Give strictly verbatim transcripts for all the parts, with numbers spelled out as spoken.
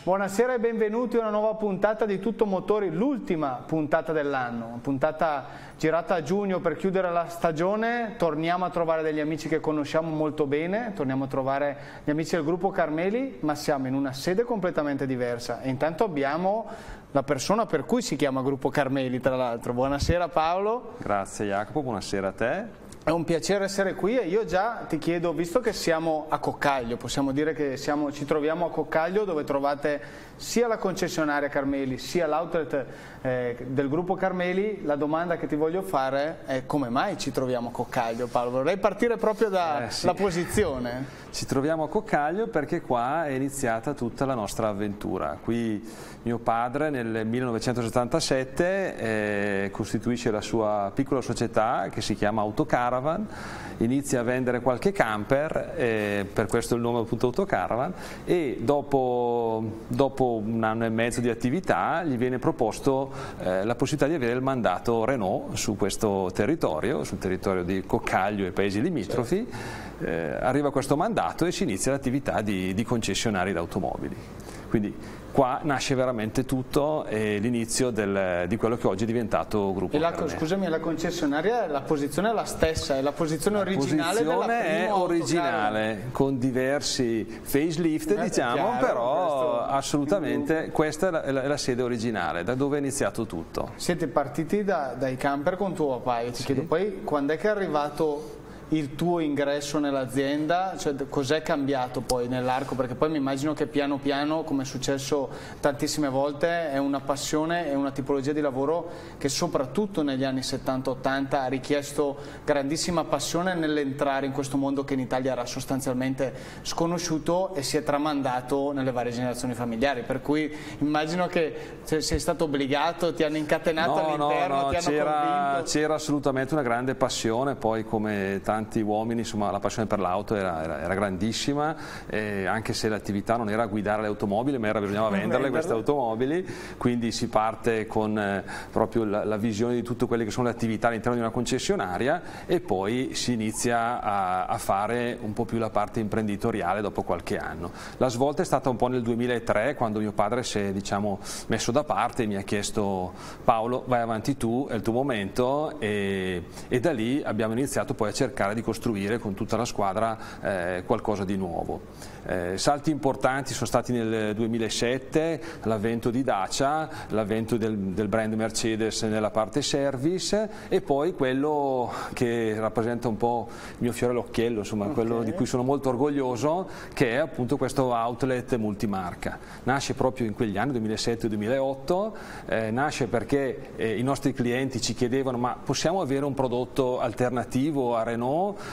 Buonasera e benvenuti a una nuova puntata di Tutto Motori, l'ultima puntata dell'anno, una puntata girata a giugno per chiudere la stagione. Torniamo a trovare degli amici che conosciamo molto bene, torniamo a trovare gli amici del gruppo Carmeli, ma siamo in una sede completamente diversa e intanto abbiamo la persona per cui si chiama gruppo Carmeli, tra l'altro. Buonasera Paolo. Grazie Jacopo, buonasera a te. È un piacere essere qui e io già ti chiedo, visto che siamo a Coccaglio, possiamo dire che siamo, ci troviamo a Coccaglio dove trovate sia la concessionaria Carmeli sia l'outlet eh, del gruppo Carmeli, la domanda che ti voglio fare è come mai ci troviamo a Coccaglio, Paolo? Vorrei partire proprio dalla eh, sì. posizione. Ci troviamo a Coccaglio perché qua è iniziata tutta la nostra avventura. Qui mio padre nel millenovecentosettantasette eh, costituisce la sua piccola società che si chiama Autocaravan, inizia a vendere qualche camper, eh, per questo il nome appunto Autocaravan, e dopo, dopo un anno e mezzo di attività gli viene proposto eh, la possibilità di avere il mandato Renault su questo territorio, sul territorio di Coccaglio e paesi limitrofi. Eh, arriva questo mandato e si inizia l'attività di, di concessionari d'automobili. Quindi qua nasce veramente tutto e l'inizio di quello che oggi è diventato Gruppo e la, Carmeli. Scusami, la concessionaria, la posizione è la stessa, è la posizione la originale posizione della prima è originale, Autocaravan, con diversi facelift, eh, diciamo, chiaro, però questo, assolutamente questa è la, è, la, è la sede originale, da dove è iniziato tutto. Siete partiti da, dai camper con tuo papà, io ti sì. chiedo poi quando è che è arrivato il tuo ingresso nell'azienda, cioè cos'è cambiato poi nell'arco, perché poi mi immagino che piano piano, come è successo tantissime volte, è una passione e una tipologia di lavoro che soprattutto negli anni settanta ottanta ha richiesto grandissima passione nell'entrare in questo mondo che in Italia era sostanzialmente sconosciuto e si è tramandato nelle varie generazioni familiari, per cui immagino che sei stato obbligato, ti hanno incatenato no, all'interno, no, no, ti hanno convinto. C'era assolutamente una grande passione, poi come tanti uomini, insomma, la passione per l'auto era, era, era grandissima, eh, anche se l'attività non era guidare le automobili, ma era bisognava venderle queste automobili, quindi si parte con eh, proprio la, la visione di tutte quelle che sono le attività all'interno di una concessionaria e poi si inizia a, a fare un po' più la parte imprenditoriale dopo qualche anno. La svolta è stata un po' nel duemilatré, quando mio padre si è, diciamo, messo da parte e mi ha chiesto: Paolo, vai avanti tu, è il tuo momento, e, e da lì abbiamo iniziato poi a cercare di costruire con tutta la squadra eh, qualcosa di nuovo. Eh, salti importanti sono stati nel duemilasette, l'avvento di Dacia, l'avvento del, del brand Mercedes nella parte service e poi quello che rappresenta un po' il mio fiore all'occhiello, insomma, okay. quello di cui sono molto orgoglioso, che è appunto questo outlet multimarca. Nasce proprio in quegli anni, duemilasette duemilaotto, eh, nasce perché eh, i nostri clienti ci chiedevano: ma possiamo avere un prodotto alternativo a Renault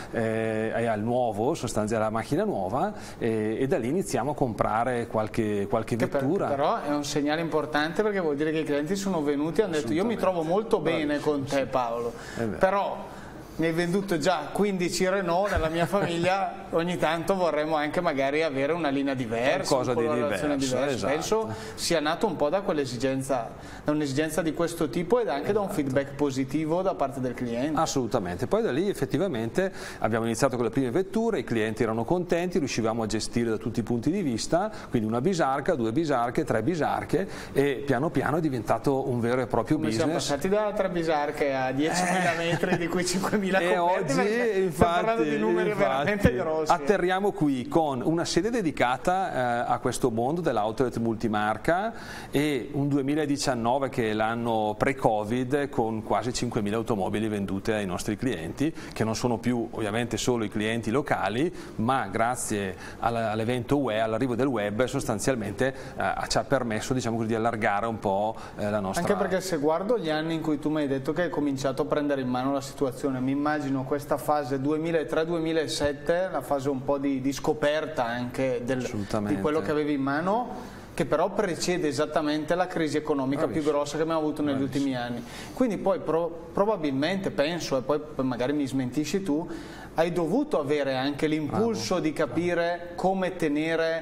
Eh, e al nuovo, sostanzialmente alla macchina nuova, eh, e da lì iniziamo a comprare qualche, qualche che vettura. Per, però è un segnale importante, perché vuol dire che i clienti sono venuti e hanno detto: io mi trovo molto bene con te, Paolo, però mi hai venduto già quinddici Renault nella mia famiglia, ogni tanto vorremmo anche magari avere una linea diversa, qualcosa una di diverso, diversa. Esatto. Penso sia nato un po' da quell'esigenza, da un'esigenza di questo tipo ed anche esatto. da un feedback positivo da parte del cliente. Assolutamente, poi da lì effettivamente abbiamo iniziato con le prime vetture, i clienti erano contenti, riuscivamo a gestire da tutti i punti di vista, quindi una bisarca, due bisarche, tre bisarche, e piano piano è diventato un vero e proprio Come business. Siamo passati da tre bisarche a diecimila eh. metri, di cui cinquemila e oggi infatti, parlando di numeri infatti, veramente grossi. Atterriamo qui con una sede dedicata eh, a questo mondo dell'outlet multimarca e un duemiladiciannove che è l'anno pre-Covid, con quasi cinquemila automobili vendute ai nostri clienti, che non sono più ovviamente solo i clienti locali, ma grazie all'evento web, all'arrivo del web, sostanzialmente eh, ci ha permesso, diciamo così, di allargare un po' eh, la nostra... Anche perché se guardo gli anni in cui tu mi hai detto che hai cominciato a prendere in mano la situazione, mi immagino questa fase duemilatré duemilasette, la fase un po' di, di scoperta anche del, di quello che avevi in mano, che però precede esattamente la crisi economica Bravissimo. più grossa che abbiamo avuto negli Bravissimo. ultimi anni. Quindi poi pro, probabilmente, penso, e poi magari mi smentisci tu, hai dovuto avere anche l'impulso di capire come tenere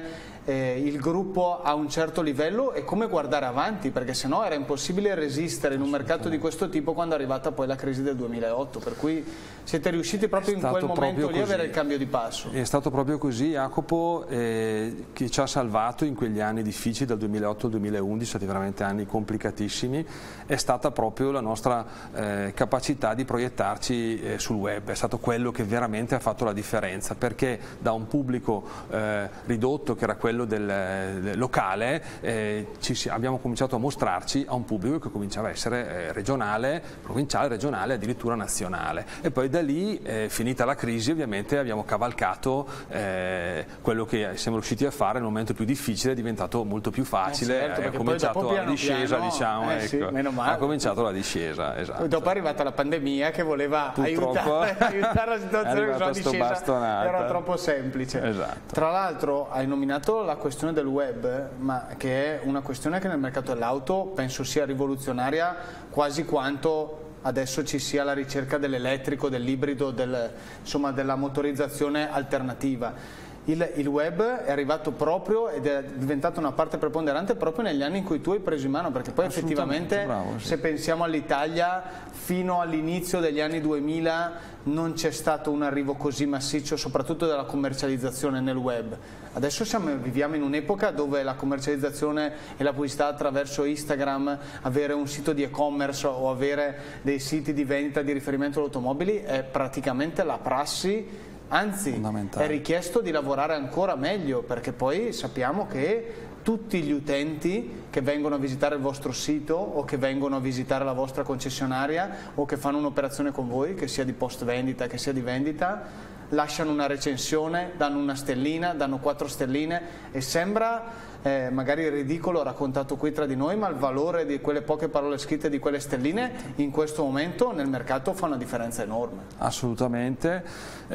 eh, il gruppo a un certo livello e come guardare avanti, perché sennò era impossibile resistere in un mercato di questo tipo quando è arrivata poi la crisi del duemilaotto, per cui siete riusciti proprio in quel momento lì a avere il cambio di passo. È stato proprio così, Jacopo, eh, che ci ha salvato in quegli anni difficili dal duemilaotto al duemilaundici, stati veramente anni complicatissimi, è stata proprio la nostra eh, capacità di proiettarci eh, sul web, è stato quello che veramente ha fatto la differenza, perché da un pubblico eh, ridotto che era quello del, del locale eh, ci, abbiamo cominciato a mostrarci a un pubblico che cominciava a essere eh, regionale, provinciale, regionale, addirittura nazionale, e poi da lì eh, finita la crisi ovviamente abbiamo cavalcato eh, quello che siamo riusciti a fare nel momento più difficile, è diventato molto più facile, eh certo, è cominciato la discesa, piano, diciamo, eh ecco. sì, meno male. Ha cominciato la discesa, esatto. Dopo è arrivata la pandemia che voleva aiutare, aiutare la situazione, che la discesa era troppo semplice. Esatto. Tra l'altro hai nominato la questione del web, ma che è una questione che nel mercato dell'auto penso sia rivoluzionaria quasi quanto adesso ci sia la ricerca dell'elettrico, dell'ibrido, del, insomma della motorizzazione alternativa. Il, il web è arrivato proprio ed è diventato una parte preponderante proprio negli anni in cui tu hai preso in mano, perché poi effettivamente bravo, sì. Se pensiamo all'Italia fino all'inizio degli anni duemila non c'è stato un arrivo così massiccio soprattutto della commercializzazione nel web. Adesso siamo, viviamo in un'epoca dove la commercializzazione e la pubblicità attraverso Instagram, avere un sito di e-commerce o avere dei siti di vendita di riferimento alle automobili è praticamente la prassi. Anzi, è richiesto di lavorare ancora meglio, perché poi sappiamo che tutti gli utenti che vengono a visitare il vostro sito o che vengono a visitare la vostra concessionaria o che fanno un'operazione con voi, che sia di post vendita, che sia di vendita, lasciano una recensione, danno una stellina, danno quattro stelline e sembra eh, magari ridicolo raccontato qui tra di noi, ma il valore di quelle poche parole scritte, di quelle stelline in questo momento nel mercato fa una differenza enorme. Assolutamente,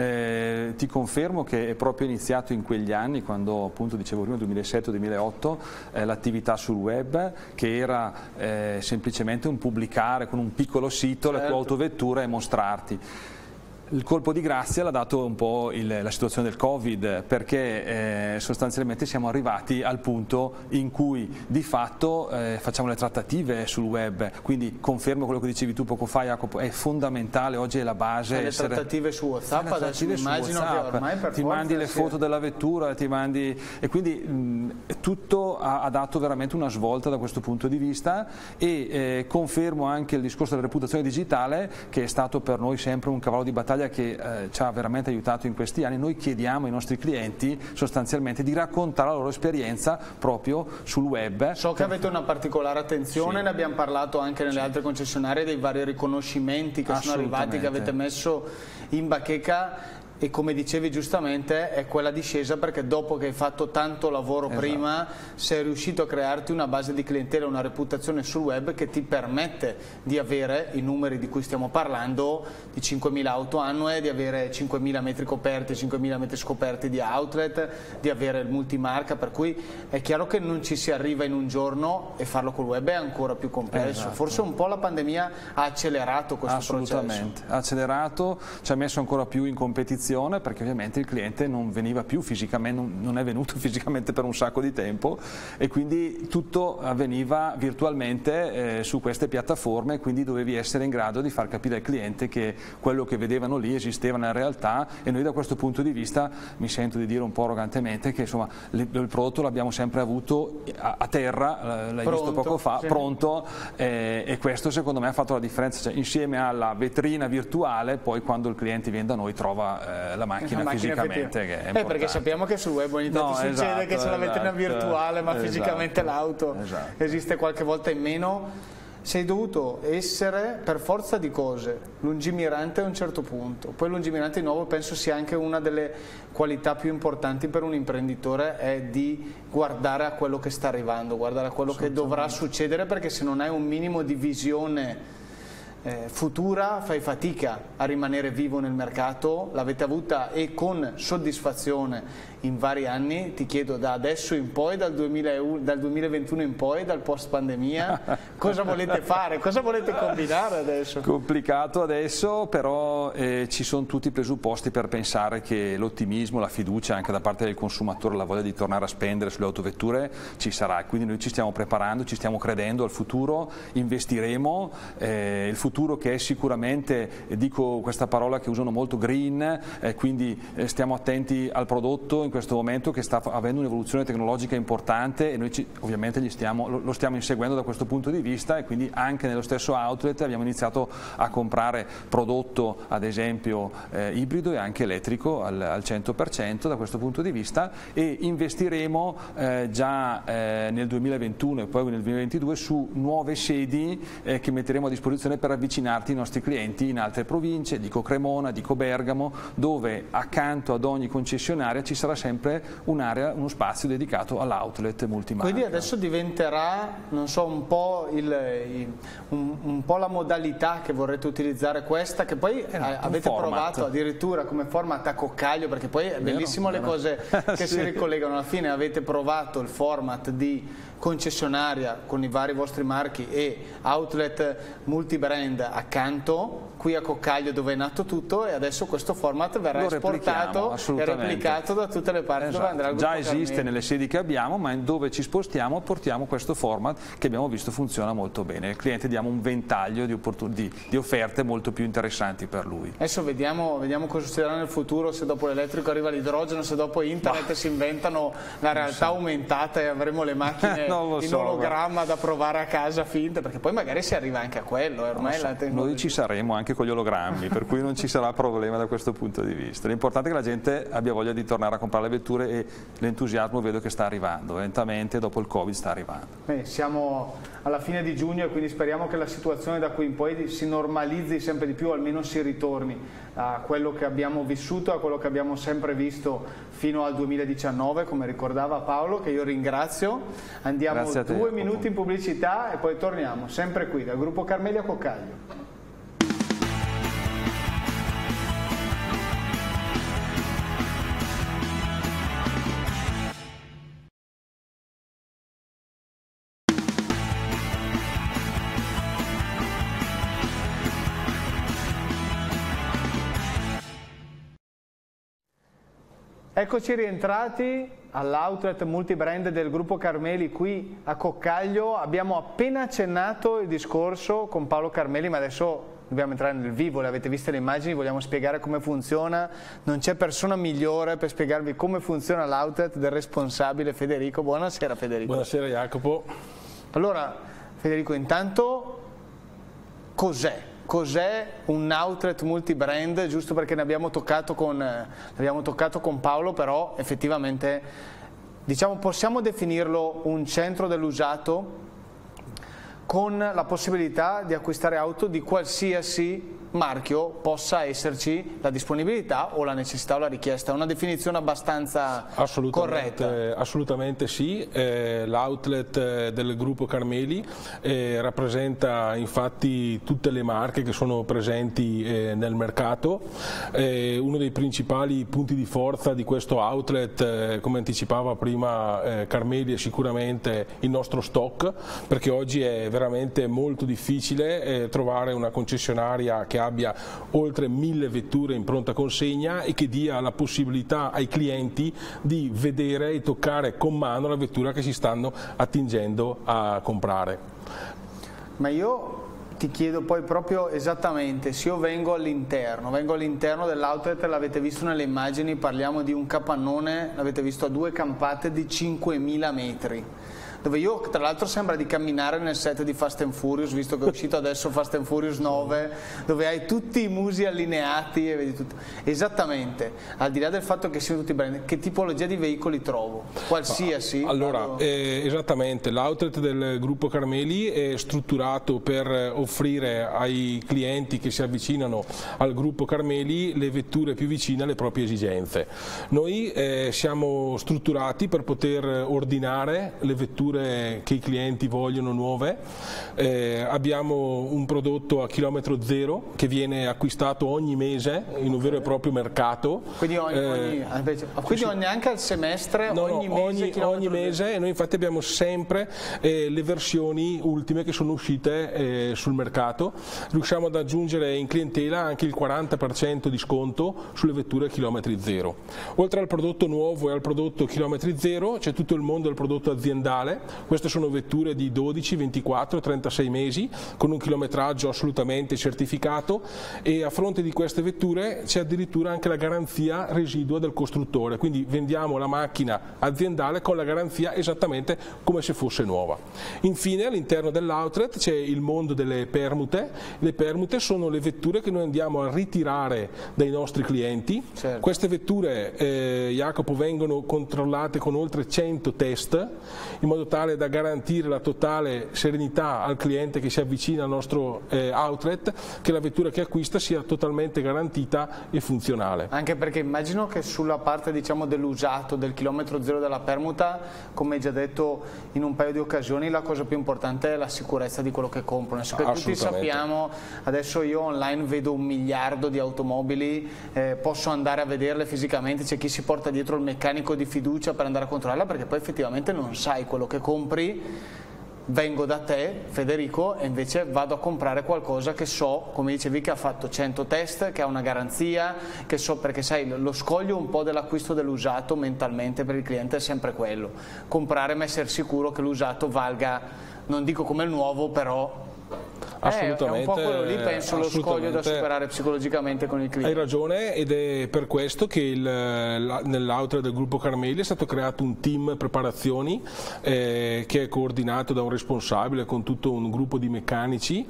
eh, ti confermo che è proprio iniziato in quegli anni, quando appunto dicevo prima duemilasette duemilaotto, eh, l'attività sul web, che era eh, semplicemente un pubblicare con un piccolo sito certo. La tua autovettura e mostrarti. Il colpo di grazia l'ha dato un po' il, la situazione del Covid, perché eh, sostanzialmente siamo arrivati al punto in cui di fatto eh, facciamo le trattative sul web, quindi confermo quello che dicevi tu poco fa, Jacopo, è fondamentale, oggi è la base. Le essere... trattative su WhatsApp, adesso mi immagino WhatsApp, che ormai per ti forza mandi le sia... foto della vettura, ti mandi... e quindi mh, tutto ha, ha dato veramente una svolta da questo punto di vista e eh, confermo anche il discorso della reputazione digitale, che è stato per noi sempre un cavallo di battaglia che eh, ci ha veramente aiutato in questi anni. Noi chiediamo ai nostri clienti sostanzialmente di raccontare la loro esperienza proprio sul web. So che avete una particolare attenzione, sì. Ne abbiamo parlato anche nelle sì. altre concessionarie, dei vari riconoscimenti che sono arrivati, che avete messo in bacheca. E come dicevi giustamente è quella discesa, perché dopo che hai fatto tanto lavoro esatto. prima sei riuscito a crearti una base di clientela, una reputazione sul web che ti permette di avere i numeri di cui stiamo parlando, di cinquemila auto annue, di avere cinquemila metri coperti, cinquemila metri scoperti di outlet, di avere il multimarca, per cui è chiaro che non ci si arriva in un giorno e farlo col web è ancora più complesso. Esatto. Forse un po' la pandemia ha accelerato questo Assolutamente. processo. Assolutamente, ha accelerato, ci ha messo ancora più in competizione, perché ovviamente il cliente non veniva più fisicamente, non è venuto fisicamente per un sacco di tempo e quindi tutto avveniva virtualmente eh, su queste piattaforme, quindi dovevi essere in grado di far capire al cliente che quello che vedevano lì esisteva nella realtà, e noi da questo punto di vista mi sento di dire un po' arrogantemente che insomma il, il prodotto l'abbiamo sempre avuto a, a terra, l'hai visto poco fa, sì. pronto eh, e questo secondo me ha fatto la differenza, cioè, insieme alla vetrina virtuale poi quando il cliente viene da noi trova eh, la macchina, la macchina fisicamente che è eh, perché sappiamo che sul web ogni tanto no, succede esatto, che c'è la vetrina esatto, virtuale ma esatto, fisicamente l'auto esatto. esiste qualche volta in meno. Sei dovuto essere per forza di cose lungimirante a un certo punto, poi lungimirante di nuovo penso sia anche una delle qualità più importanti per un imprenditore, è di guardare a quello che sta arrivando, guardare a quello che dovrà succedere, perché se non hai un minimo di visione eh, futura fai fatica a rimanere vivo nel mercato, l'avete avuta e con soddisfazione in vari anni. Ti chiedo, da adesso in poi, dal, duemilauno, dal duemilaventuno in poi, dal post pandemia, cosa volete fare, cosa volete combinare adesso? Complicato adesso, però eh, ci sono tutti i presupposti per pensare che l'ottimismo, la fiducia anche da parte del consumatore, la voglia di tornare a spendere sulle autovetture ci sarà, quindi noi ci stiamo preparando, ci stiamo credendo al futuro, investiremo, eh, il futuro che è sicuramente, eh, dico questa parola che usano molto, green, eh, quindi eh, stiamo attenti al prodotto in questo momento che sta avendo un'evoluzione tecnologica importante e noi ci, ovviamente gli stiamo, lo, lo stiamo inseguendo da questo punto di vista, e quindi anche nello stesso outlet abbiamo iniziato a comprare prodotto ad esempio eh, ibrido e anche elettrico al, al cento per cento da questo punto di vista, e investiremo eh, già eh, nel duemilaventuno e poi nel duemilaventidue su nuove sedi eh, che metteremo a disposizione per avvicinarti ai nostri clienti in altre province, dico Cremona, dico Bergamo, dove accanto ad ogni concessionaria ci sarà sempre un'area, uno spazio dedicato all'outlet multimarca. Quindi adesso diventerà, non so, un po', il, il, un, un po' la modalità che vorrete utilizzare questa, che poi esatto, avete provato addirittura come format a Coccaglio, perché poi è bellissimo vero, le cose che sì. si ricollegano. Alla fine avete provato il format di concessionaria con i vari vostri marchi e outlet multibrand accanto, qui a Coccaglio dove è nato tutto, e adesso questo format verrà Lo esportato e replicato da tutte le parti esatto. dove andrà il Già Gruppo esiste Carmeli. nelle sedi che abbiamo, ma dove ci spostiamo portiamo questo format che abbiamo visto funziona molto bene. Al cliente diamo un ventaglio di, di, di offerte molto più interessanti per lui. Adesso vediamo, vediamo cosa succederà nel futuro, se dopo l'elettrico arriva l'idrogeno, se dopo internet bah. si inventano la realtà so. aumentata e avremo le macchine in so, ologramma da provare a casa finte, perché poi magari si arriva anche a quello. Ormai so. la Noi ci saremo anche con gli ologrammi, per cui non ci sarà problema da questo punto di vista. L'importante è che la gente abbia voglia di tornare a comprare le vetture, e l'entusiasmo vedo che sta arrivando, lentamente dopo il Covid sta arrivando. Beh, siamo alla fine di giugno e quindi speriamo che la situazione da qui in poi si normalizzi sempre di più, almeno si ritorni a quello che abbiamo vissuto, a quello che abbiamo sempre visto fino al duemiladiciannove, come ricordava Paolo, che io ringrazio. Andiamo te, due minuti in pubblicità e poi torniamo sempre qui dal Gruppo Carmeli a Coccaglio. Eccoci rientrati all'outlet multibrand del Gruppo Carmeli qui a Coccaglio. Abbiamo appena accennato il discorso con Paolo Carmeli, ma adesso dobbiamo entrare nel vivo. Le avete viste le immagini, vogliamo spiegare come funziona. Non c'è persona migliore per spiegarvi come funziona l'outlet del responsabile Federico. Buonasera Federico. Buonasera Jacopo. Allora Federico, intanto cos'è? Cos'è un outlet multibrand? Giusto perché ne abbiamo toccato con, abbiamo toccato con Paolo, però effettivamente diciamo, possiamo definirlo un centro dell'usato con la possibilità di acquistare auto di qualsiasi marchio, possa esserci la disponibilità o la necessità o la richiesta. È una definizione abbastanza assolutamente, corretta. Assolutamente sì, eh, l'outlet del Gruppo Carmeli eh, rappresenta infatti tutte le marche che sono presenti eh, nel mercato. Eh, uno dei principali punti di forza di questo outlet, eh, come anticipava prima eh, Carmeli, è sicuramente il nostro stock, perché oggi è veramente molto difficile eh, trovare una concessionaria che abbia oltre mille vetture in pronta consegna e che dia la possibilità ai clienti di vedere e toccare con mano la vettura che si stanno attingendo a comprare. Ma io ti chiedo poi proprio esattamente, se io vengo all'interno, vengo all'interno dell'outlet, l'avete visto nelle immagini, parliamo di un capannone, l'avete visto a due campate di cinquemila metri. Dove io tra l'altro sembra di camminare nel set di Fast and Furious, visto che è uscito adesso Fast and Furious nove, dove hai tutti i musi allineati e vedi tutto. Esattamente, al di là del fatto che siano tutti brand, che tipologia di veicoli trovo? Qualsiasi? Allora, vado... eh, esattamente, l'outlet del Gruppo Carmeli è strutturato per offrire ai clienti che si avvicinano al Gruppo Carmeli le vetture più vicine alle proprie esigenze. Noi eh, siamo strutturati per poter ordinare le vetture vetture che i clienti vogliono nuove. Eh, abbiamo un prodotto a chilometro zero che viene acquistato ogni mese in un vero e proprio mercato. Quindi, ogni, eh, ogni, quindi ogni, anche al semestre, no, ogni no, mese? Ogni, ogni mese, e noi infatti abbiamo sempre eh, le versioni ultime che sono uscite eh, sul mercato. Riusciamo ad aggiungere in clientela anche il quaranta per cento di sconto sulle vetture a chilometri zero. Oltre al prodotto nuovo e al prodotto chilometri zero c'è tutto il mondo del prodotto aziendale. Queste sono vetture di dodici, ventiquattro, trentasei mesi con un chilometraggio assolutamente certificato, e a fronte di queste vetture c'è addirittura anche la garanzia residua del costruttore, quindi vendiamo la macchina aziendale con la garanzia esattamente come se fosse nuova. Infine, all'interno dell'outlet c'è il mondo delle permute. Le permute sono le vetture che noi andiamo a ritirare dai nostri clienti. Certo. Queste vetture, eh, Jacopo, vengono controllate con oltre cento test, in modo tale da garantire la totale serenità al cliente che si avvicina al nostro eh, outlet, che la vettura che acquista sia totalmente garantita e funzionale. Anche perché immagino che sulla parte, diciamo, dell'usato, del chilometro zero della permuta, come hai già detto in un paio di occasioni, la cosa più importante è la sicurezza di quello che comprano. Se tutti sappiamo, adesso io online vedo un miliardo di automobili, eh, posso andare a vederle fisicamente, c'è chi si porta dietro il meccanico di fiducia per andare a controllarla, perché poi effettivamente non sai quello che compri. Vengo da te, Federico, e invece vado a comprare qualcosa che so, come dicevi, che ha fatto cento test, che ha una garanzia, che so, perché sai, lo scoglio un po' dell'acquisto dell'usato mentalmente per il cliente è sempre quello: comprare ma essere sicuro che l'usato valga, non dico come il nuovo, però Assolutamente, è un po' quello lì, penso, lo scoglio da superare psicologicamente con il cliente. Hai ragione, ed è per questo che nell'outlet del gruppo Carmeli è stato creato un team preparazioni eh, che è coordinato da un responsabile con tutto un gruppo di meccanici,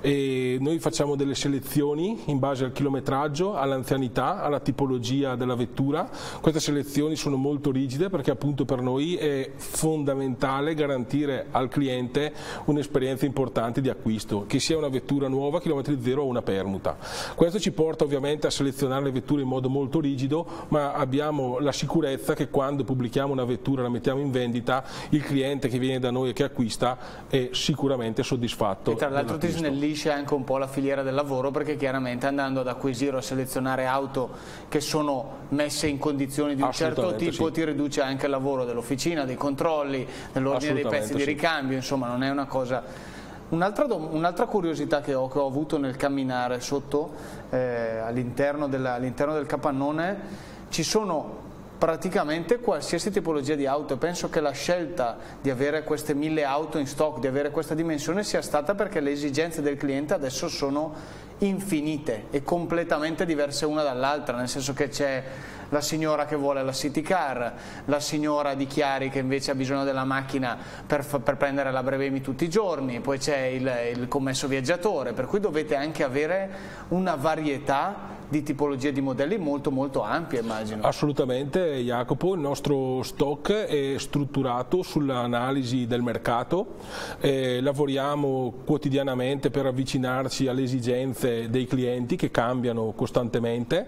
e noi facciamo delle selezioni in base al chilometraggio, all'anzianità, alla tipologia della vettura. Queste selezioni sono molto rigide perché appunto per noi è fondamentale garantire al cliente un'esperienza importante di acquisto, che sia una vettura nuova, chilometri zero o una permuta. Questo ci porta ovviamente a selezionare le vetture in modo molto rigido, ma abbiamo la sicurezza che quando pubblichiamo una vettura, la mettiamo in vendita, il cliente che viene da noi e che acquista è sicuramente soddisfatto. E tra l'altro ti snellisce anche un po' la filiera del lavoro, perché chiaramente andando ad acquisire o a selezionare auto che sono messe in condizioni di un certo tipo, sì, ti riduce anche il lavoro dell'officina, dei controlli, dell'ordine dei pezzi di ricambio, insomma non è una cosa... Un'altra un curiosità che ho, che ho avuto nel camminare sotto eh, all'interno all'interno del capannone, ci sono praticamente qualsiasi tipologia di auto, e penso che la scelta di avere queste mille auto in stock, di avere questa dimensione, sia stata perché le esigenze del cliente adesso sono infinite e completamente diverse una dall'altra, nel senso che c'è la signora che vuole la city car, la signora di Chiari che invece ha bisogno della macchina per, per prendere la Brevemi tutti i giorni, poi c'è il, il commesso viaggiatore, per cui dovete anche avere una varietà di tipologie di modelli molto molto ampia, immagino. Assolutamente, Jacopo, il nostro stock è strutturato sull'analisi del mercato, eh, lavoriamo quotidianamente per avvicinarci alle esigenze dei clienti che cambiano costantemente,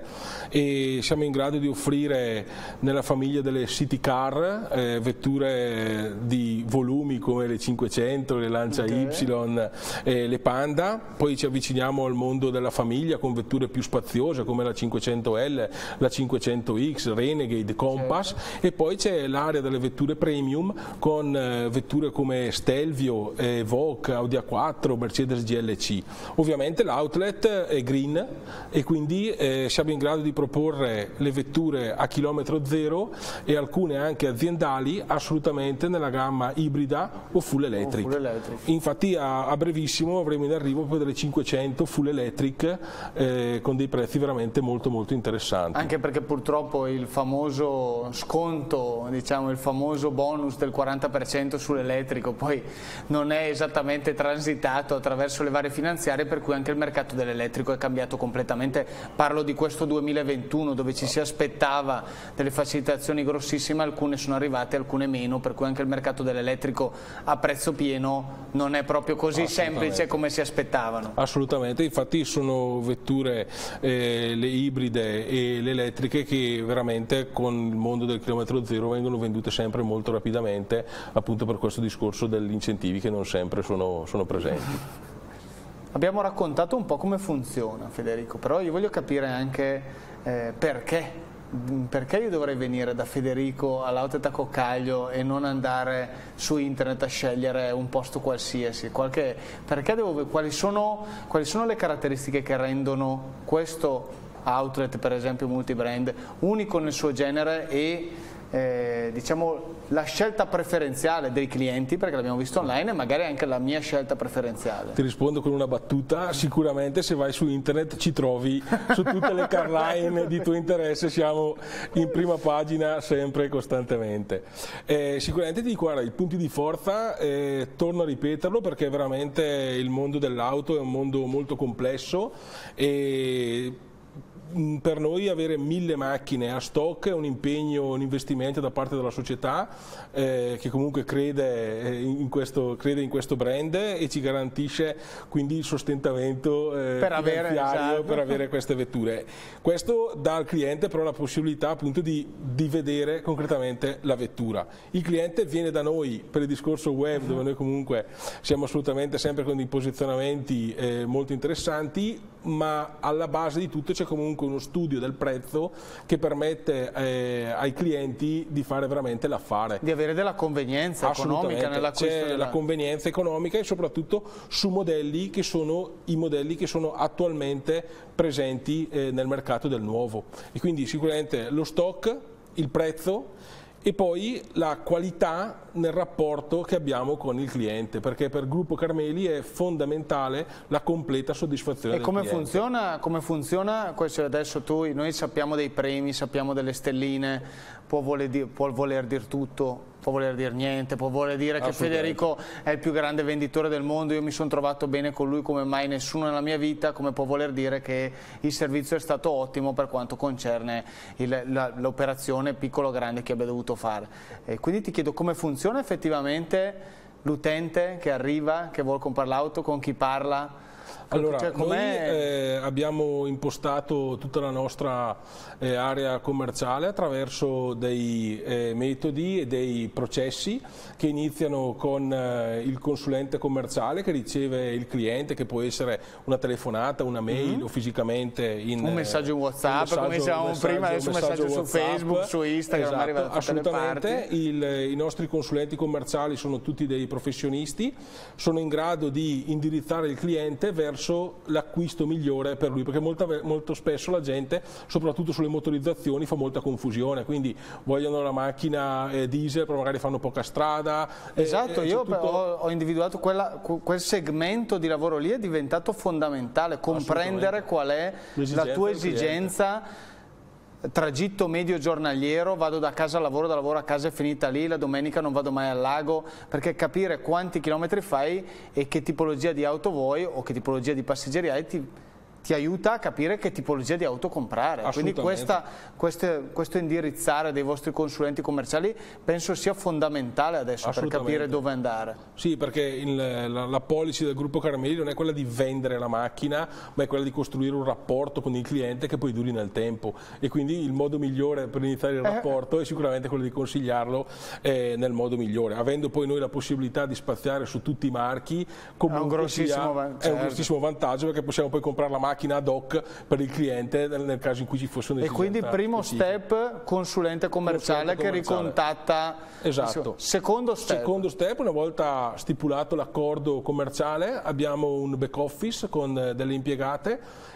e siamo in grado di offrire nella famiglia delle city car eh, vetture di volumi come le cinquecento, le Lancia okay. Y, eh, le Panda. Poi ci avviciniamo al mondo della famiglia con vetture più spaziose come la cinquecento L, la cinquecento X, Renegade, Compass, certo. E poi c'è l'area delle vetture premium con eh, vetture come Stelvio, eh, Evoque, Audi A quattro, Mercedes G L C. Ovviamente l'outlet è green e quindi eh, siamo in grado di proporre le vetture a chilometro zero e alcune anche aziendali assolutamente nella gamma ibrida o full electric. Oh, full electric. Infatti a, a brevissimo avremo in arrivo poi delle cinquecento full electric eh, con dei prezzi veramente molto molto interessanti. Anche perché purtroppo il famoso sconto, diciamo il famoso bonus del quaranta per cento sull'elettrico poi non è esattamente transitato attraverso le varie finanziarie, per cui anche il mercato dell'elettrico è cambiato completamente. Parlo di questo duemilaventuno dove ci si aspettava delle facilitazioni grossissime, alcune sono arrivate, alcune meno, per cui anche il mercato dell'elettrico a prezzo pieno non è proprio così semplice come si aspettavano. Assolutamente, infatti sono vetture eh, eh, le ibride e le elettriche, che veramente con il mondo del chilometro zero vengono vendute sempre molto rapidamente, appunto per questo discorso degli incentivi che non sempre sono, sono presenti. Abbiamo raccontato un po' come funziona, Federico, però io voglio capire anche eh, perché. Perché io dovrei venire da Federico all'Outlet a Coccaglio e non andare su internet a scegliere un posto qualsiasi? Qualche, perché devo, quali, sono, quali sono le caratteristiche che rendono questo outlet, per esempio multibrand, unico nel suo genere e eh, diciamo la scelta preferenziale dei clienti, perché l'abbiamo visto online, e magari anche la mia scelta preferenziale? Ti rispondo con una battuta: sicuramente se vai su internet ci trovi su tutte le car line di tuo interesse, siamo in prima pagina sempre e costantemente. Eh, sicuramente ti dico, guarda, i punti di forza, eh, torno a ripeterlo perché veramente il mondo dell'auto è un mondo molto complesso e per noi avere mille macchine a stock è un impegno, un investimento da parte della società eh, che comunque crede in, questo, crede in questo brand e ci garantisce quindi il sostentamento eh, per, avere, esatto. per avere queste vetture. Questo dà al cliente però la possibilità appunto di, di vedere concretamente la vettura. Il cliente viene da noi per il discorso web, dove noi comunque siamo assolutamente sempre con dei posizionamenti eh, molto interessanti, ma alla base di tutto c'è comunque uno studio del prezzo che permette eh, ai clienti di fare veramente l'affare, di avere della convenienza economica nell'acquisto. C'è della... la convenienza economica e soprattutto su modelli che sono i modelli che sono attualmente presenti eh, nel mercato del nuovo, e quindi sicuramente lo stock, il prezzo e poi la qualità nel rapporto che abbiamo con il cliente, perché per Gruppo Carmeli è fondamentale la completa soddisfazione e del come cliente. Funziona, come funziona questo? Adesso tu, noi sappiamo dei premi, sappiamo delle stelline, può voler dire, può voler dire tutto, può voler dire niente, può voler dire che Federico è il più grande venditore del mondo, io mi sono trovato bene con lui come mai nessuno nella mia vita, come può voler dire che il servizio è stato ottimo per quanto concerne l'operazione piccolo o grande che abbia dovuto fare. E quindi ti chiedo come funziona effettivamente l'utente che arriva, che vuole comprare l'auto, con chi parla? Allora, cioè, noi eh, abbiamo impostato tutta la nostra eh, area commerciale attraverso dei eh, metodi e dei processi che iniziano con eh, il consulente commerciale che riceve il cliente, che può essere una telefonata, una mail mm-hmm. o fisicamente in un messaggio in WhatsApp, un come dicevamo prima, adesso un messaggio, messaggio su Facebook, su Instagram, esatto, arriva da assolutamente. Il, I nostri consulenti commerciali sono tutti dei professionisti, sono in grado di indirizzare il cliente verso l'acquisto migliore per lui, perché molta, molto spesso la gente, soprattutto sulle motorizzazioni, fa molta confusione, quindi vogliono la macchina eh, diesel però magari fanno poca strada. Esatto, eh, io tutto... ho, ho individuato quella, quel segmento di lavoro lì, è diventato fondamentale, comprendere qual è la tua esigenza. Tragitto medio giornaliero, vado da casa al lavoro, da lavoro a casa è finita lì, la domenica non vado mai al lago, perché capire quanti chilometri fai e che tipologia di auto vuoi o che tipologia di passeggeri hai ti, ti aiuta a capire che tipologia di auto comprare. Quindi questa, queste, questo indirizzare dei vostri consulenti commerciali penso sia fondamentale adesso per capire dove andare. Sì, perché il, la, la policy del Gruppo Carmeli non è quella di vendere la macchina, ma è quella di costruire un rapporto con il cliente che poi duri nel tempo, e quindi il modo migliore per iniziare il rapporto è sicuramente quello di consigliarlo eh, nel modo migliore, avendo poi noi la possibilità di spaziare su tutti i marchi. Comunque è un grossissimo, sia, certo. è un grossissimo vantaggio, perché possiamo poi comprare la macchina macchina ad hoc per il cliente nel caso in cui ci fosse un'esigenza. E quindi primo specifica. step consulente commerciale, consulente che commerciale. ricontatta. Esatto. Secondo step. Secondo step, una volta stipulato l'accordo commerciale, abbiamo un back office con delle impiegate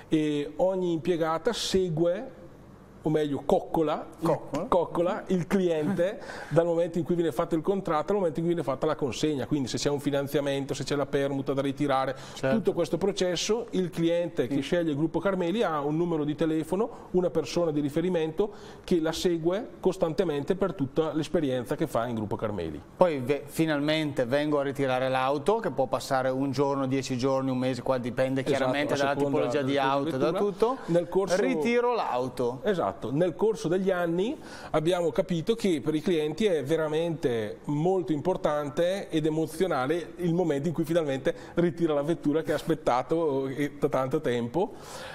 e ogni impiegata segue, o meglio coccola, Coccola. Il, coccola il cliente dal momento in cui viene fatto il contratto al momento in cui viene fatta la consegna, quindi se c'è un finanziamento, se c'è la permuta da ritirare, certo. tutto questo processo, il cliente che sceglie il Gruppo Carmeli ha un numero di telefono, una persona di riferimento che la segue costantemente per tutta l'esperienza che fa in Gruppo Carmeli. Poi ve, finalmente vengo a ritirare l'auto, che può passare un giorno, dieci giorni, un mese, qua dipende chiaramente esatto, dalla tipologia di auto e da tutto, nel corso... ritiro l'auto. Esatto. fatto. Nel corso degli anni abbiamo capito che per i clienti è veramente molto importante ed emozionale il momento in cui finalmente ritira la vettura che ha aspettato da tanto tempo.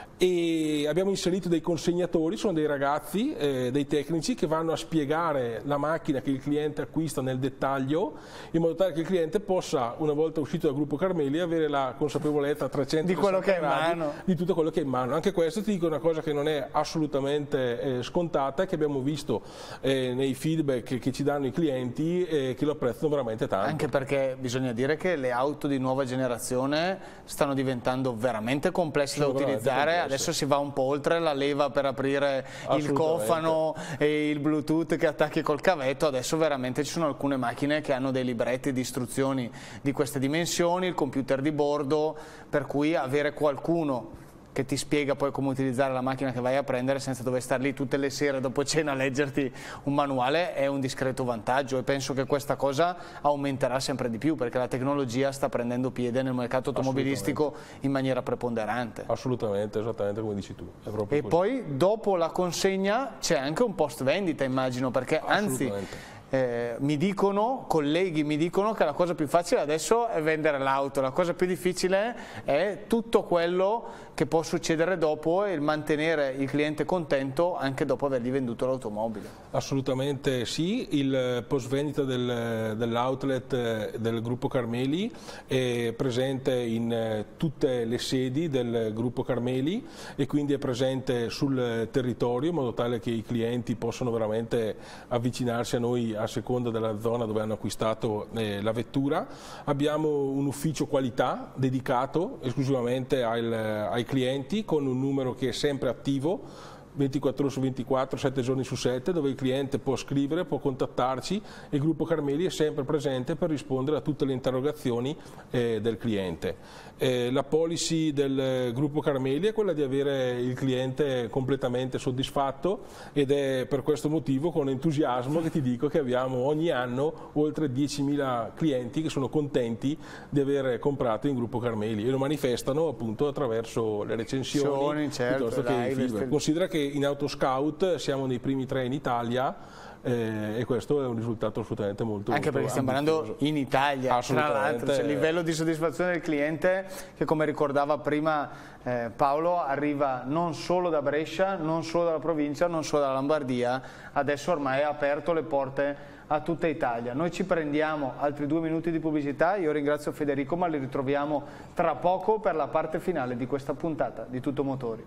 E abbiamo inserito dei consegnatori, sono dei ragazzi, eh, dei tecnici che vanno a spiegare la macchina che il cliente acquista nel dettaglio, in modo tale che il cliente possa, una volta uscito dal gruppo Carmeli, avere la consapevolezza a trecentosessanta di quello che è in gradi mano, di tutto quello che è in mano. Anche questo ti dico una cosa che non è assolutamente eh, scontata, che abbiamo visto eh, nei feedback che, che ci danno i clienti e eh, che lo apprezzano veramente tanto. Anche perché bisogna dire che le auto di nuova generazione stanno diventando veramente complesse da utilizzare. Adesso si va un po' oltre la leva per aprire il cofano e il Bluetooth che attacchi col cavetto. Adesso veramente ci sono alcune macchine che hanno dei libretti di istruzioni di queste dimensioni, il computer di bordo, per cui avere qualcuno che ti spiega poi come utilizzare la macchina che vai a prendere senza dover stare lì tutte le sere dopo cena a leggerti un manuale è un discreto vantaggio, e penso che questa cosa aumenterà sempre di più perché la tecnologia sta prendendo piede nel mercato automobilistico in maniera preponderante. Assolutamente, esattamente come dici tu. È proprio e così. Poi dopo la consegna c'è anche un post vendita, immagino, perché anzi Eh, mi dicono, colleghi mi dicono che la cosa più facile adesso è vendere l'auto, la cosa più difficile è tutto quello che può succedere dopo e il mantenere il cliente contento anche dopo avergli venduto l'automobile. Assolutamente sì, il post vendita del, dell'outlet del gruppo Carmeli è presente in tutte le sedi del gruppo Carmeli e quindi è presente sul territorio in modo tale che i clienti possano veramente avvicinarsi a noi a seconda della zona dove hanno acquistato eh, la vettura. Abbiamo un ufficio qualità dedicato esclusivamente al, ai clienti con un numero che è sempre attivo ventiquattro ore su ventiquattro, sette giorni su sette, dove il cliente può scrivere, può contattarci e il gruppo Carmeli è sempre presente per rispondere a tutte le interrogazioni eh, del cliente. Eh, la policy del gruppo Carmeli è quella di avere il cliente completamente soddisfatto ed è per questo motivo con entusiasmo che ti dico che abbiamo ogni anno oltre diecimila clienti che sono contenti di aver comprato in gruppo Carmeli e lo manifestano appunto attraverso le recensioni, certo, piuttosto che i feedback. Considera che in Autoscout siamo nei primi tre in Italia eh, e questo è un risultato assolutamente molto anche molto perché stiamo ambizioso. parlando in Italia, tra l'altro, cioè, il livello di soddisfazione del cliente che, come ricordava prima eh, Paolo, arriva non solo da Brescia, non solo dalla provincia, non solo dalla Lombardia, adesso ormai ha aperto le porte a tutta Italia. Noi ci prendiamo altri due minuti di pubblicità, io ringrazio Federico, ma li ritroviamo tra poco per la parte finale di questa puntata di Tutto Motori.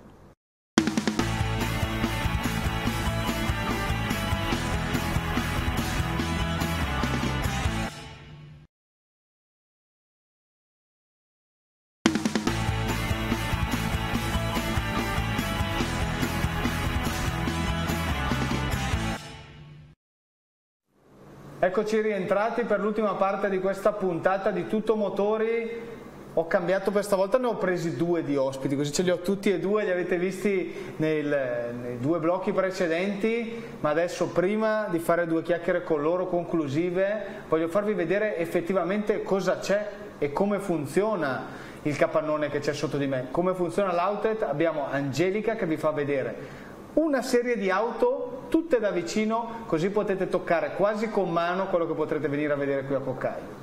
Eccoci rientrati per l'ultima parte di questa puntata di Tutto Motori. Ho cambiato questa volta, ne ho presi due di ospiti, così ce li ho tutti e due, li avete visti nel, nei due blocchi precedenti, ma adesso prima di fare due chiacchiere con loro conclusive voglio farvi vedere effettivamente cosa c'è e come funziona il capannone che c'è sotto di me. Come funziona l'outlet? Abbiamo Angelica che vi fa vedere una serie di auto tutte da vicino, così potete toccare quasi con mano quello che potrete venire a vedere qui a Coccaglio.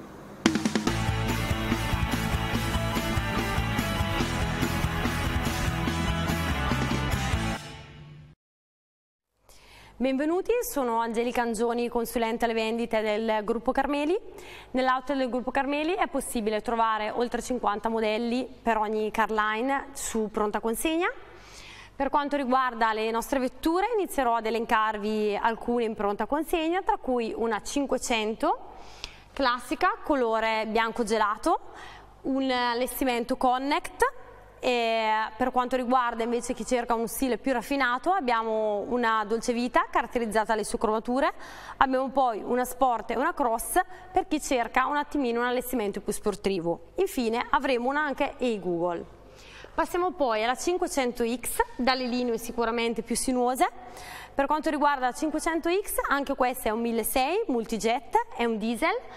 Benvenuti, sono Angelica Angioni, consulente alle vendite del Gruppo Carmeli. Nell'outlet del Gruppo Carmeli è possibile trovare oltre cinquanta modelli per ogni car line su pronta consegna. Per quanto riguarda le nostre vetture inizierò ad elencarvi alcune in pronta consegna, tra cui una cinquecento classica, colore bianco gelato, un allestimento Connect. E per quanto riguarda invece chi cerca uno stile più raffinato abbiamo una Dolce Vita caratterizzata dalle sue cromature, abbiamo poi una Sport e una Cross per chi cerca un attimino un allestimento più sportivo. Infine avremo una anche e-Google. Passiamo poi alla cinquecento X, dalle linee sicuramente più sinuose. Per quanto riguarda la cinquecento X, anche questa è un milleseicento multijet, è un diesel,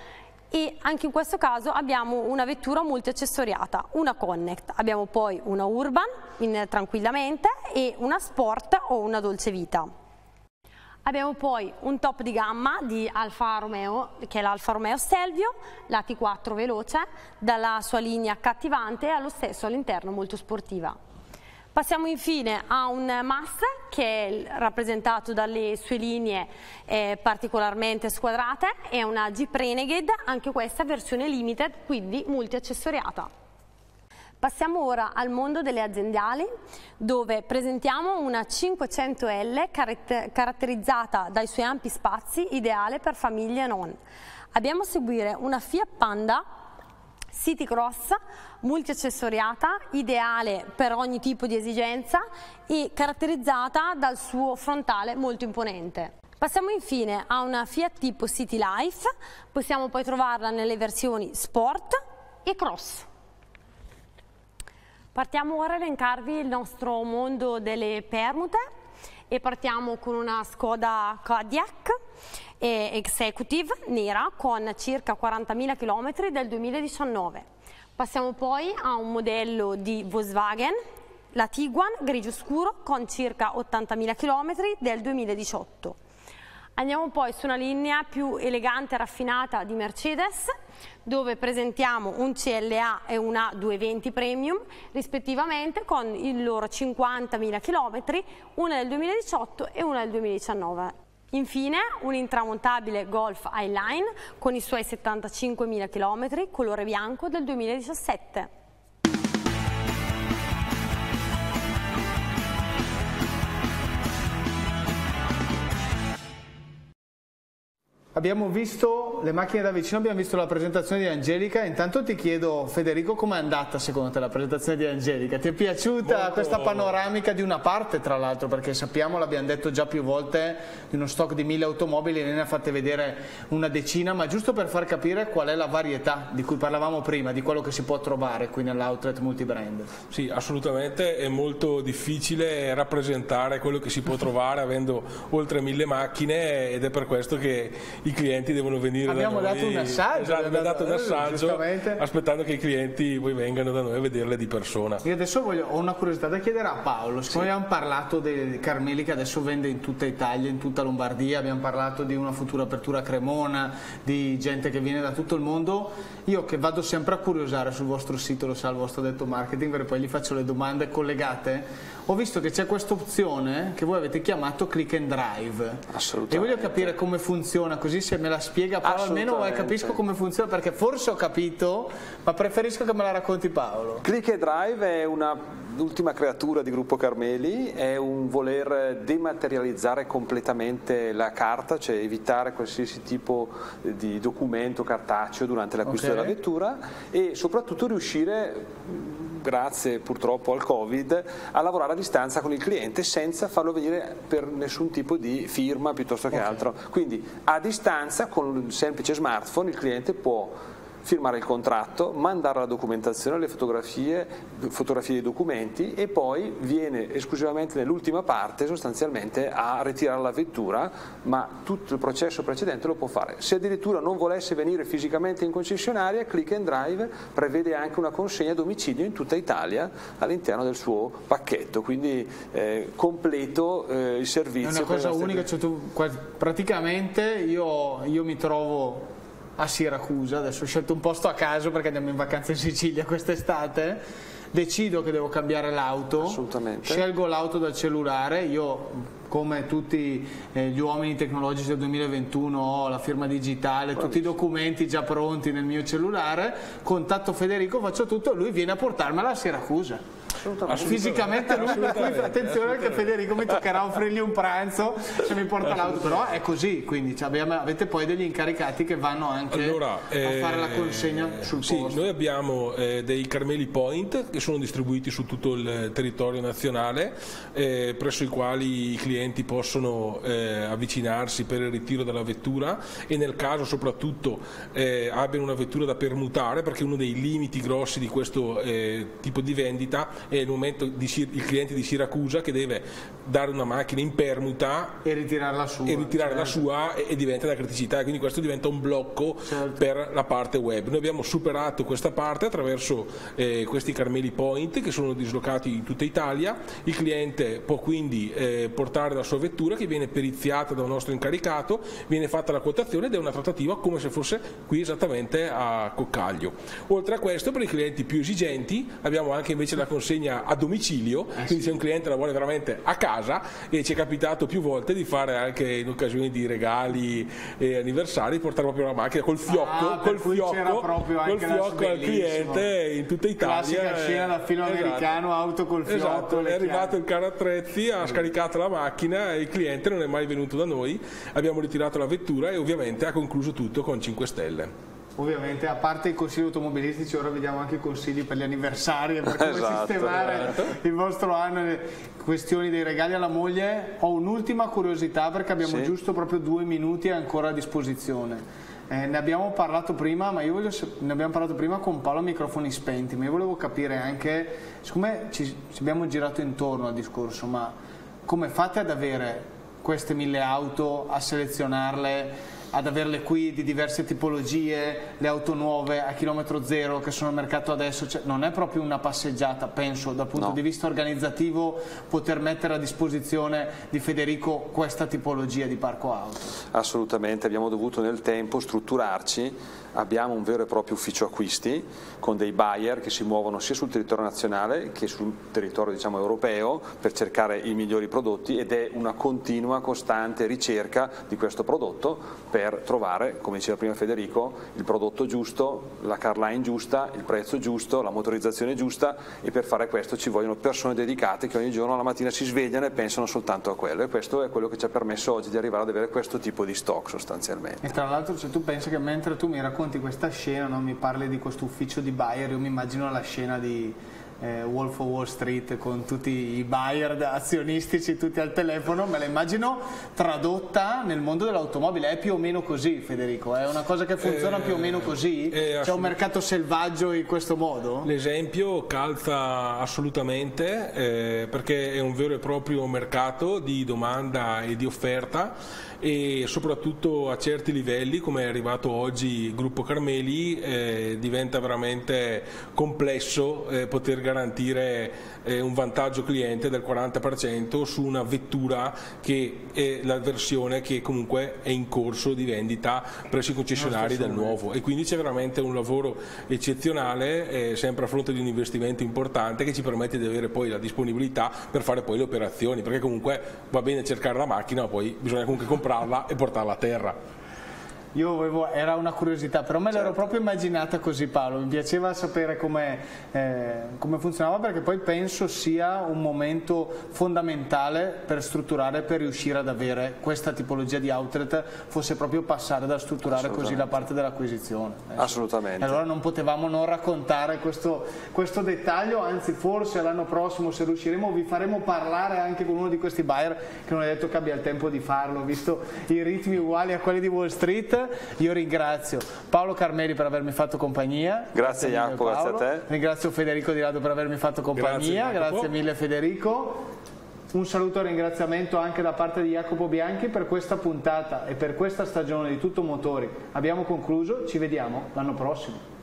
e anche in questo caso abbiamo una vettura multiaccessoriata, una Connect, abbiamo poi una Urban in tranquillamente e una Sport o una Dolce Vita. Abbiamo poi un top di gamma di Alfa Romeo, che è l'Alfa Romeo Stelvio, la T quattro veloce, dalla sua linea accattivante e allo stesso all'interno molto sportiva. Passiamo infine a un Master che è rappresentato dalle sue linee eh, particolarmente squadrate, è una Jeep Renegade, anche questa versione limited, quindi multiaccessoriata. Passiamo ora al mondo delle aziendali, dove presentiamo una cinquecento L caratterizzata dai suoi ampi spazi, ideale per famiglie e non. Abbiamo a seguire una Fiat Panda City Cross multiaccessoriata, ideale per ogni tipo di esigenza e caratterizzata dal suo frontale molto imponente. Passiamo infine a una Fiat tipo City Life, possiamo poi trovarla nelle versioni Sport e Cross. Partiamo ora a elencarvi il nostro mondo delle permute e partiamo con una Skoda Kodiaq Executive nera con circa quarantamila chilometri del duemiladiciannove. Passiamo poi a un modello di Volkswagen, la Tiguan grigio scuro con circa ottantamila chilometri del duemiladiciotto. Andiamo poi su una linea più elegante e raffinata di Mercedes, dove presentiamo un C L A e una duecentoventi Premium rispettivamente con i loro cinquantamila chilometri, una del duemiladiciotto e una del duemiladiciannove. Infine un intramontabile Golf Highline con i suoi settantacinquemila chilometri, colore bianco del duemiladiciassette. Abbiamo visto le macchine da vicino, abbiamo visto la presentazione di Angelica. Intanto ti chiedo, Federico, com'è andata secondo te la presentazione di Angelica? Ti è piaciuta Molto... questa panoramica di una parte, tra l'altro, perché sappiamo, l'abbiamo detto già più volte, di uno stock di mille automobili, ne ha fatte vedere una decina, ma giusto per far capire qual è la varietà di cui parlavamo prima, di quello che si può trovare qui nell'outlet multibrand. Sì, assolutamente, è molto difficile rappresentare quello che si può trovare avendo oltre mille macchine, ed è per questo che i clienti devono venire abbiamo da noi. Dato un assaggio, esatto, abbiamo dato un assaggio aspettando che i clienti poi vengano da noi a vederle di persona. Io adesso voglio, ho una curiosità da chiedere a Paolo, siccome sì. abbiamo parlato dei Carmeli che adesso vende in tutta Italia, in tutta Lombardia, abbiamo parlato di una futura apertura a Cremona, di gente che viene da tutto il mondo, io che vado sempre a curiosare sul vostro sito, lo sa il vostro detto marketing, perché poi gli faccio le domande collegate, ho visto che c'è questa opzione che voi avete chiamato click and drive. Assolutamente. E voglio capire come funziona, così se me la spiega Paolo almeno capisco come funziona, perché forse ho capito, ma preferisco che me la racconti Paolo. Click and drive è una ultima creatura di Gruppo Carmeli, è un voler dematerializzare completamente la carta, cioè evitare qualsiasi tipo di documento cartaceo durante l'acquisto okay. della vettura, e soprattutto riuscire, grazie purtroppo al Covid, a lavorare a distanza con il cliente senza farlo venire per nessun tipo di firma piuttosto che okay. altro. Quindi a distanza con un semplice smartphone il cliente può firmare il contratto, mandare la documentazione, le fotografie, fotografie dei documenti, e poi viene esclusivamente nell'ultima parte sostanzialmente a ritirare la vettura, ma tutto il processo precedente lo può fare. Se addirittura non volesse venire fisicamente in concessionaria, Click and Drive prevede anche una consegna a domicilio in tutta Italia all'interno del suo pacchetto, quindi eh, completo eh, il servizio. È una cosa unica, cioè tu, praticamente io, io mi trovo a Siracusa, adesso ho scelto un posto a caso perché andiamo in vacanza in Sicilia quest'estate, decido che devo cambiare l'auto, scelgo l'auto dal cellulare, io come tutti eh, gli uomini tecnologici del duemilaventuno ho la firma digitale, Bravissimo. tutti i documenti già pronti nel mio cellulare, contatto Federico, faccio tutto, lui viene a portarmela a Siracusa. Fisicamente lui, lui attenzione che Federico mi toccherà offrirgli un pranzo se mi porta l'auto, però è così, quindi cioè, abbiamo, avete poi degli incaricati che vanno anche allora, a eh, fare la consegna sul sì, posto. Noi abbiamo eh, dei Carmeli Point che sono distribuiti su tutto il territorio nazionale, eh, presso i quali i clienti possono eh, avvicinarsi per il ritiro della vettura, e nel caso soprattutto eh, abbiano una vettura da permutare, perché uno dei limiti grossi di questo eh, tipo di vendita è è il momento di il cliente di Siracusa che deve dare una macchina in permuta e ritirare la sua, e, ritirare certo. la sua e, e diventa una criticità, quindi questo diventa un blocco, certo, per la parte web. Noi abbiamo superato questa parte attraverso eh, questi Carmeli Point che sono dislocati in tutta Italia. Il cliente può quindi eh, portare la sua vettura che viene periziata da un nostro incaricato, viene fatta la quotazione ed è una trattativa come se fosse qui esattamente a Coccaglio. Oltre a questo, per i clienti più esigenti abbiamo anche invece la consegna a domicilio, eh, quindi se un cliente la vuole veramente a casa, e ci è capitato più volte di fare anche in occasioni di regali e anniversari, portare proprio la macchina col fiocco, ah, col fiocco, proprio col fiocco al cliente in tutta Italia. Classica scena da film esatto, americano, auto col fiocco. Esatto, è arrivato il carro attrezzi, ha scaricato la macchina e il cliente non è mai venuto da noi, abbiamo ritirato la vettura e ovviamente ha concluso tutto con cinque stelle. Ovviamente, a parte i consigli automobilistici, ora vediamo anche i consigli per gli anniversari e per come esatto, sistemare esatto. il vostro anno, le questioni dei regali alla moglie. Ho un'ultima curiosità perché abbiamo sì. giusto proprio due minuti ancora a disposizione. Eh, ne abbiamo parlato prima, ma io voglio, ne abbiamo parlato prima con Paolo a microfoni spenti, ma io volevo capire anche, siccome ci, ci abbiamo girato intorno al discorso, ma come fate ad avere queste mille auto, a selezionarle, ad averle qui di diverse tipologie, le auto nuove a chilometro zero che sono al mercato adesso, cioè, non è proprio una passeggiata, penso, dal punto no. di vista organizzativo, poter mettere a disposizione di Federico questa tipologia di parco auto? Assolutamente, abbiamo dovuto nel tempo strutturarci, abbiamo un vero e proprio ufficio acquisti con dei buyer che si muovono sia sul territorio nazionale che sul territorio, diciamo, europeo per cercare i migliori prodotti, ed è una continua, costante ricerca di questo prodotto per trovare, come diceva prima Federico, il prodotto giusto, la car line giusta, il prezzo giusto, la motorizzazione giusta, e per fare questo ci vogliono persone dedicate che ogni giorno la mattina si svegliano e pensano soltanto a quello, e questo è quello che ci ha permesso oggi di arrivare ad avere questo tipo di stock sostanzialmente. E tra l'altro, se tu pensi che mentre tu mi racconti questa scena, no, mi parli di questo ufficio di buyer, io mi immagino la scena di eh, Wolf of Wall Street con tutti i buyer azionistici tutti al telefono, me la immagino tradotta nel mondo dell'automobile. È più o meno così, Federico? È una cosa che funziona eh, più o meno così? Eh, C'è un mercato selvaggio in questo modo? L'esempio calza assolutamente, eh, perché è un vero e proprio mercato di domanda e di offerta, e soprattutto a certi livelli, come è arrivato oggi il gruppo Carmeli, eh, diventa veramente complesso eh, poter garantire eh, un vantaggio cliente del quaranta per cento su una vettura che è la versione che comunque è in corso di vendita presso i concessionari del nuovo, e quindi c'è veramente un lavoro eccezionale, eh, sempre a fronte di un investimento importante che ci permette di avere poi la disponibilità per fare poi le operazioni, perché comunque va bene cercare la macchina, ma poi bisogna comunque comprare e portarla a terra. Io avevo, era una curiosità, però me l'ero certo. proprio immaginata così, Paolo, mi piaceva sapere come eh, come funzionava, perché poi penso sia un momento fondamentale per strutturare, per riuscire ad avere questa tipologia di outlet, fosse proprio passare da strutturare così la parte dell'acquisizione. Assolutamente. Allora non potevamo non raccontare questo, questo dettaglio, anzi forse l'anno prossimo, se riusciremo, vi faremo parlare anche con uno di questi buyer, che non è detto che abbia il tempo di farlo, visto i ritmi uguali a quelli di Wall Street. Io ringrazio Paolo Carmeli per avermi fatto compagnia. Grazie, grazie Jacopo, grazie a te. Ringrazio Federico Di Rado per avermi fatto compagnia. Grazie, grazie mille Federico. Un saluto e un ringraziamento anche da parte di Jacopo Bianchi per questa puntata e per questa stagione di Tutto Motori. Abbiamo concluso, ci vediamo l'anno prossimo.